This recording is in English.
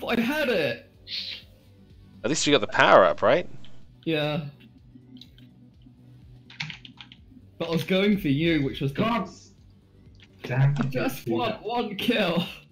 thought I had it. At least you got the power up, right? Yeah. But I was going for you, which was the... God damn it. I just want one kill.